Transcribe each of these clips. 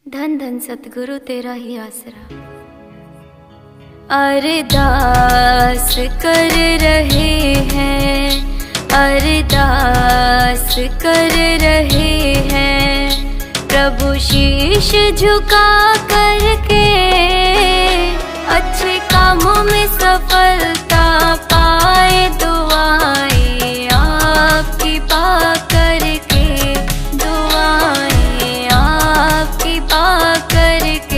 धन धन सतगुरु तेरा ही आसरा। अरदास कर रहे हैं, अरदास कर रहे हैं, प्रभु शीश झुका करके अच्छे कामों में सफलता पाए। दुआएं आपकी पा करके, दुआएं आपकी पा करके,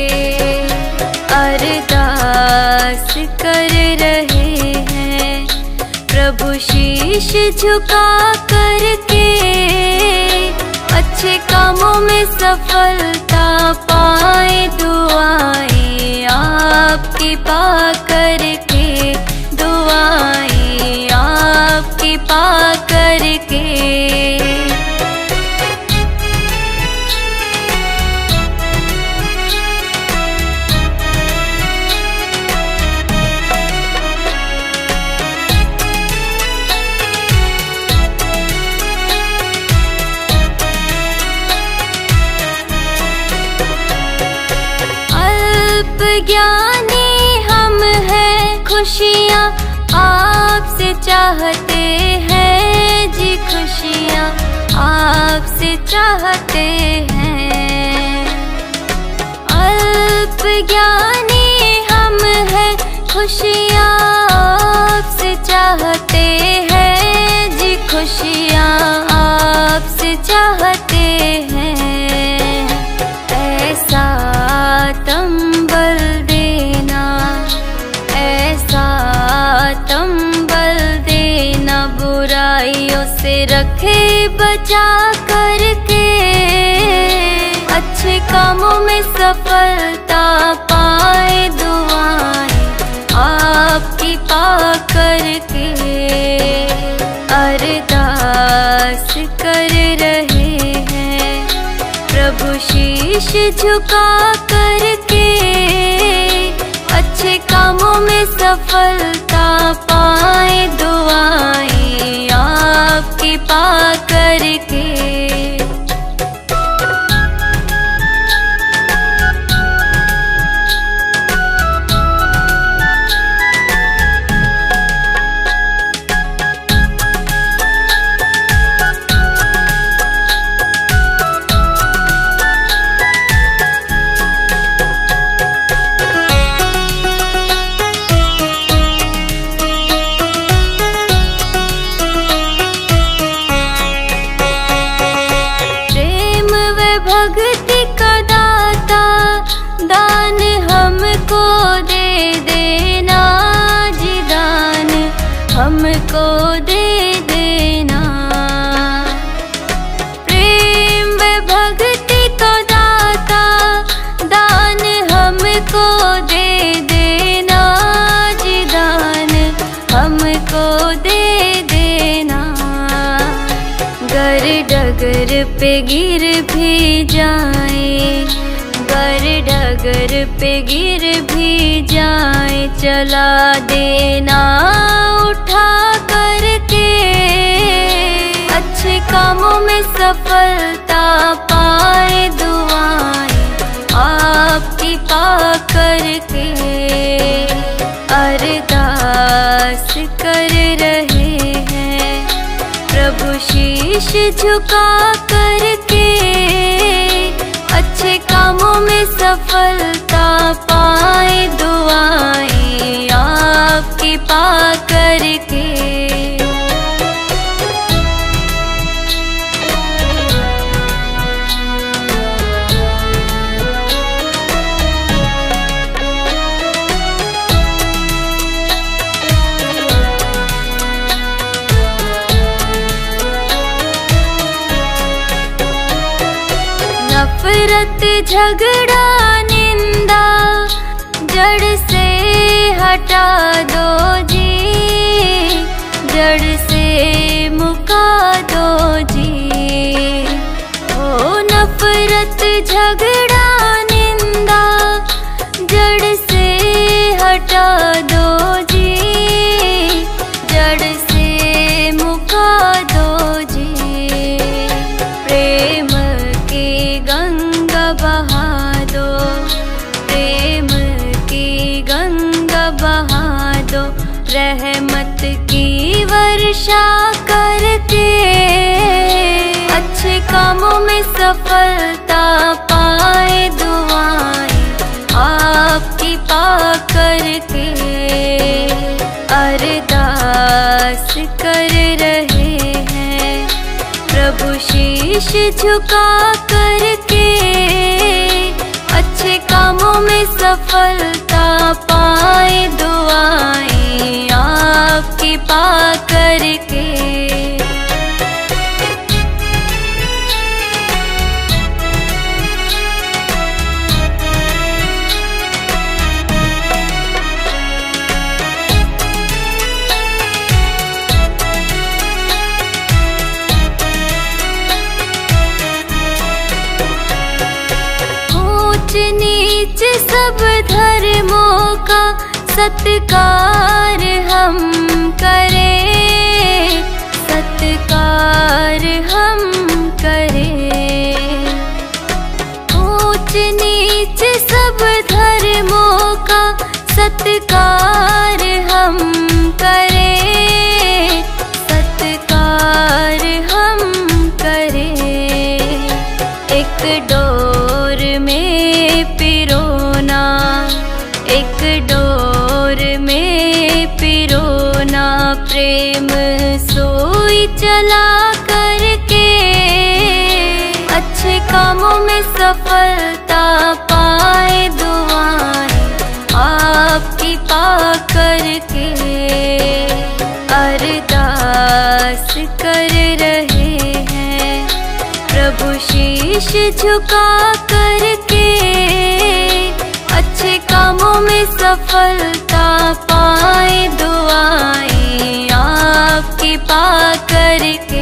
अरदास कर रहे हैं, प्रभु शीश झुका करके अच्छे कामों में सफलता पाए। दुआएं आपकी पा करके, दुआएं आपकी पा करके। ज्ञानी हम हैं, खुशियाँ आपसे चाहते हैं जी, खुशियाँ आपसे चाहते हैं। अल्प ज्ञानी हम हैं, खुशियाँ आपसे चाहते हैं जी, खुशियाँ आपसे चाहते हैं। ऐसा तंबल देना, ऐसा तंबल देना, बुराइयों से रखे बचा करके अच्छे कामों में सफलता पाए। दुआएं आपकी पा करके, अरदास कर रहे हैं, प्रभु शीश झुका करके अच्छे कामों में सफलता पाए। दुआएं आपकी पा करके। भक्ति का दाता दान हमको दे देना जी, दान हमको दे देना। प्रेम व भक्ति का दाता दान हमको दे देना जी, दान हमको दे देना। गर डगर पे गिर भी जाए, गर डगर पे गिर भी जाए, चला देना उठा करके अच्छे कामों में सफलता पाए। दुआएं आपकी पा करके, अरदास कर रहे हैं, प्रभु शीश झुका करके अच्छे कामों में सफलता पाए। दुआएं आपकी पा करके। नफरत झगड़ा निंदा जड़ से हटा दो जी, जड़ से मुका दो जी। ओ नफरत झगड़ा निंदा जड़ से हटा दो जी, जड़ से मुका दो जी। प्रेम की गंगा बहा शीश झुका करके अच्छे कामों में सफलता पाए, दुआएं आपकी पा करके। नीच सब धर्मों का सत्कार हम करें, सत्कार हम करें। ऊंच नीच सब धर्मों का सत्कार हम करें, सत्कार हम करें। एक डोर में पिरोना, एक डोर में पिरोना, प्रेम सोई चला करके अच्छे कामों में सफलता पाए, दुआएं आपकी पा करके। अरदास कर रहे हैं प्रभु शीश झुका करके, अच्छे कामों में सफलता पाए, दुआएं आपकी पा करके।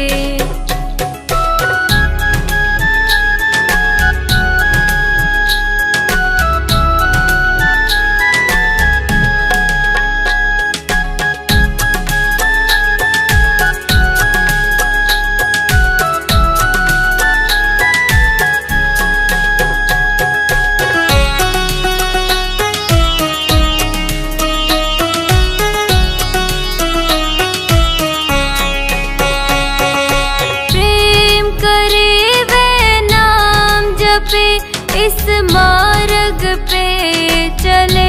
इस मार्ग पे चले,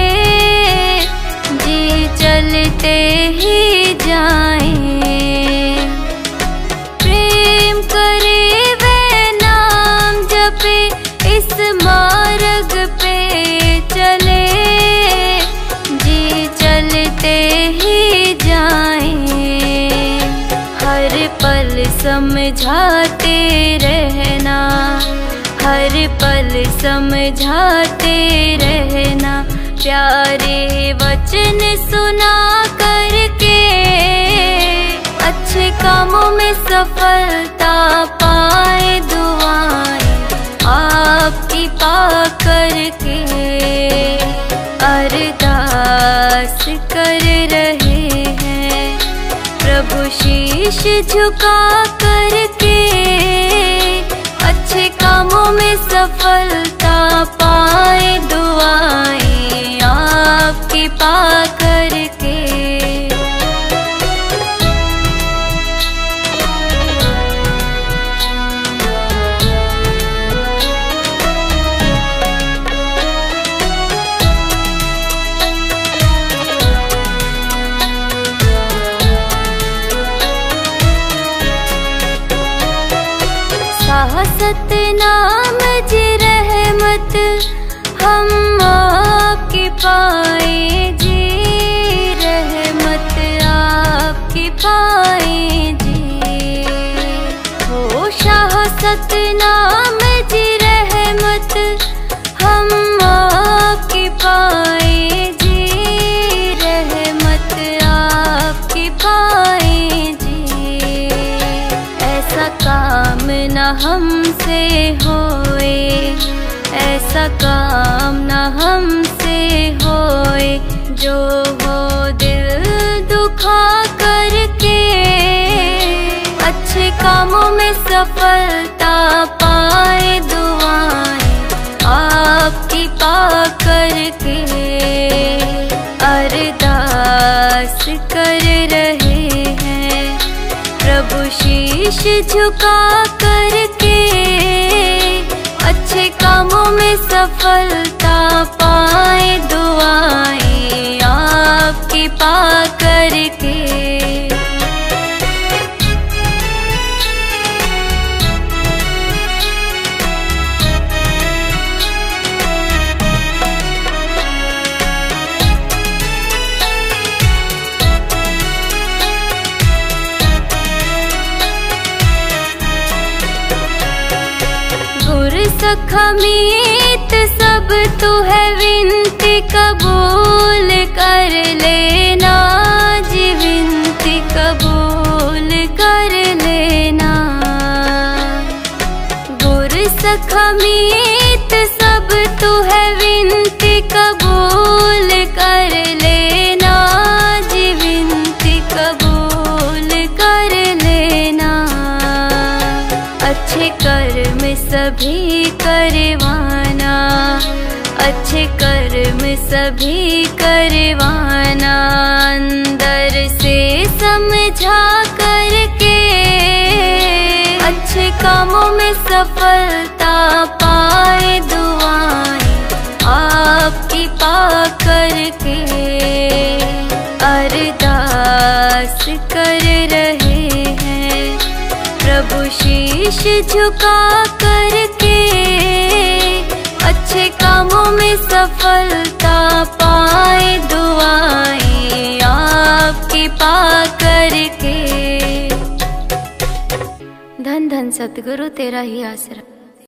जी चलते ही जाएं। प्रेम करे वे नाम जपे, इस मार्ग पे चले, जी चलते ही जाएं। हर पल समझाते रहना, हर पल समझाते रहना, प्यारे वचन सुना करके अच्छे कामों में सफलता पाए, दुआएं आपकी पा करके। अरदास कर रहे हैं प्रभु शीश झुका करके, अच्छे कामों में सफलता पाए, दुआएं आपकी पा करके। सतनाम जी रहमत हम आपकी पाए जी, रहमत आपकी पाए जी। हो शाह सतनाम जी रहमत हम आपकी पाए जी, रहमत आपकी पाए जी। ऐसा काम न हमसे होए, ऐसा काम न हमसे होए, जो हो दिल दुखा करके अच्छे कामों में सफलता पाए, दुआएं आपकी पा करके। अरदास कर रहे हैं प्रभु शीश झुका करके, अच्छे कामों में सफलता पाए, दुआएं आपकी पा करके। सखा मीत सब तू है विनती कबूल कर लेना जी, विनती कबूल कर लेना। गुर सखा मीत सब तू है विनती कबूल कर लेना जी, विनती कबूल कर लेना। अच्छे कर्म सभी करवाना, अच्छे कर्म सभी करवाना। अंदर से समझा करके अच्छे कामों में सफलता पाए, दुआएं आपकी पा करके अरदास कर रहे हैं। प्रभु शीश झुका करके अच्छे कामों में सफलता पाए, दुआएं आपकी पा करके। धन धन सतगुरु तेरा ही आसरा।